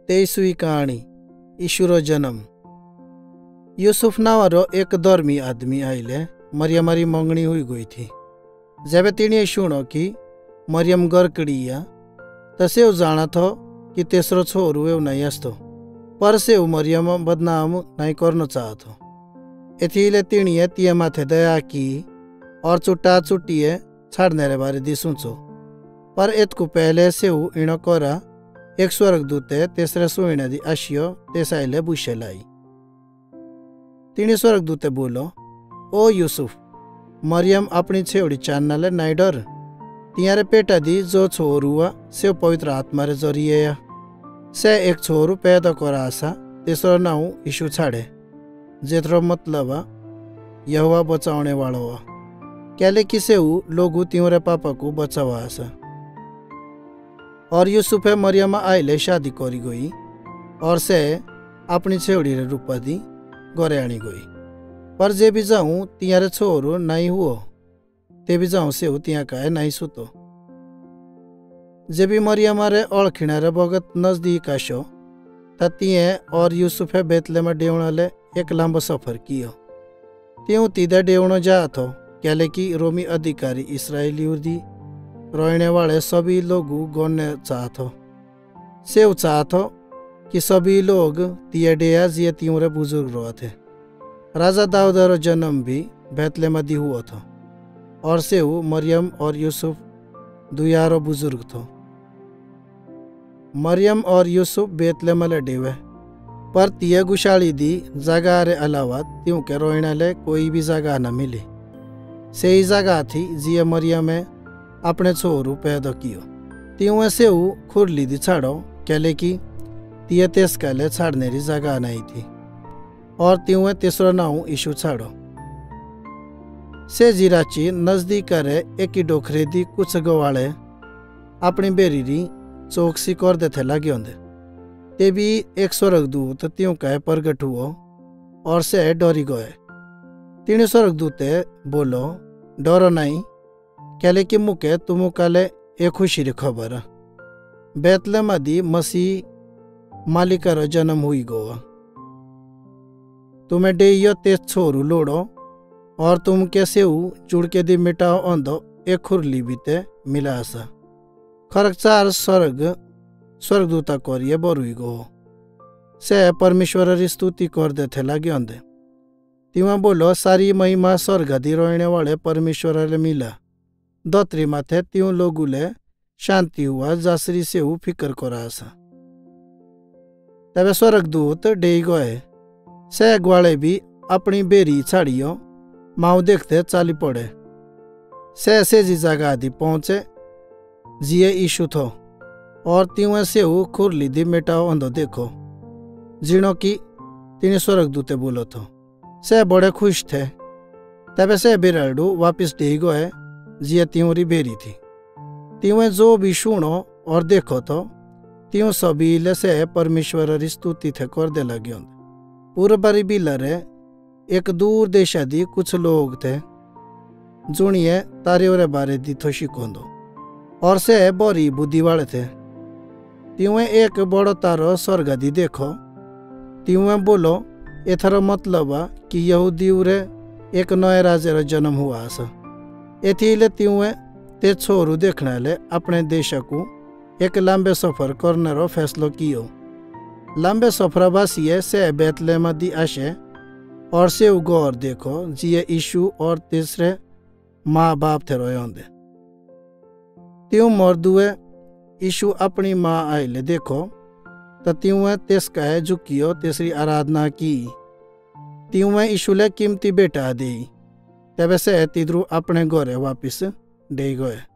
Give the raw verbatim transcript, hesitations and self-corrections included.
तेईसवीं कहानी यीशुरो जन्म। यूसुफ नावारो एक धर्मी आदमी आइले मरियमारी मंगनी हुई गई थी। जब तिने शुणो कि मरियम गरकड़िया तो से जाना थो कि तेसरो छोरू एव नहीं आसतो, पर से मरियम बदनाम नहीं करना चाहतो। एथिले तिणिए तिया माथे दया की और चुट्टा चुट्टिए छाड़ने रे बारे दी सुनचो। पर एतकु पहले से इणो करा एक स्वर्गदूते तेसरे सुईने दी आशियो तेसाइले बुशे लाई। तिणी स्वर्गदूते बोलो, ओ यूसुफ, मरियम अपनी छेवड़ी चाननाले नाई डर। तियारे पेटा दी जो छोरू हुआ से पवित्र आत्मा रे जरिए से एक छोरू पैदा करा आसा, तेसरो नाउ यीशु छाड़े, जेतरो मतलब यहोवा बचाउने वालो हुआ। क्याले कि से लोगु तिउरे पापा को बचावा आसा। और यूसुफे मरियम आइले शादी करी गई और से अपनी छेवड़ी रे रूपा दी घरे आनी गई। पर जे भी जाऊं तियारे छोरू नहीं हुओ, ते भी जाऊं से तिया काए नहीं सुतो। जे भी मरियम रे अळखिणा रे बगत नजदीक आशो ता तिये और यूसुफे बेतलेहम डेवणाले एक लांबो सफर कियो। त्यों तीदे डेवणो जा थो, क्याले कि रोमी अधिकारी इसराइली दी रहने वाले सभी लोग गौने चाहतो। से चाहतो कि सभी लोग तिया डेया जिये तिउरे बुजुर्ग रहा थे। राजा दाऊद रो जन्म भी बेतलेहम दी हुआ था और से मरियम और यूसुफ दुयारो बुजुर्ग थो। मरियम और यूसुफ बेतलेहम ले डेवे, पर तिया गुशाली दी जगह रे अलावा त्यों के रोइना ले कोई भी जगह न मिली। से ही जगह थी जिये मरियम अपने छोरू पैदा कियो। त्यों से खुरली दी छाड़ो, क्याले कि तिया तेस काले छाड़ने री जगह नहीं थी। और त्यों तेसरो नाउ यीशु छाड़ो। से जिराची नजदीक रे एक ही डोखरे दी कुछ गवाले अपनी बेरी री चौकसी कर दे थे लगे होंदे। ते भी एक स्वर्गदूत त्यों का प्रगट हुओ और से डरी गए। तीन स्वर्गदूते बोलो, डरो नहीं, क्याले कि मुके तुमु काले एक खुशी री खबर बेतलेहम दी मसीह मालिका रो जन्म हुई गो। तुम्हें डेयो ते छोरू लोड़ो और तुम के सेऊ चुड़के दी मिटाओ अंदो एक खुरली बीते मिला आसा। खरकचार स्वर्ग स्वर्गदूता करिए बरुई गो। से परमेश्वर री स्तुति कर दे थे लगे अंदे। तिवा बोलो, सारी महिमा स्वर्ग दी रोने वाले परमेश्वर ले मिला। दत्री माथे त्यों लोगुले शांति हुआ जासरी से फिकर करा आसा। तबे स्वर्गदूत डेई गए। से ग्वाले भी अपनी बेरी छाड़ियो माऊ देखते चाली पड़े। से से जी जगह दी पहुंचे जिये यीशु थो और त्यों से खुरली दी मेटाओ अंधो देखो, जिनो की तीन स्वर्गदूते बोलो थो। से बड़े खुश थे। तबे से बिराड़ू वापिस डेई गए जिये त्यों री बेरी थी। त्यों जो भी सुनो और देखो तो त्यों सभी ले से परमेश्वर री स्तुति थे कर दे लगे। पूर्वरी बिलरे एक दूर देशा दी कुछ लोग थे जुनिये तारे रे बारे दी थो शिकोंदो और से बड़ी बुद्धि वाले थे। त्यों एक बड़ो तारो स्वर्ग दी देखो। त्यों बोलो, एथरो मतलब कि यहूदी रे एक नए राजे रो जन्म हुआ आसा। एथिले त्यों ते छोरू देखने ले अपने देश को एक लंबे सफर करने रो फैसलो कियो। लंबे सफर बासिए से बेतलेहम दी आशे और से गौर देखो जिये यीशु और तीसरे माँ बाप थे रोए होंदे। त्यों मर्दुए यीशु अपनी माँ आइले देखो तो त्यों तेस कहे झुकियो तेसरी आराधना की। त्यों यीशु ले कीमती बेटा दी। तबे से तिद्रु अपने घरे वापिस दे गए।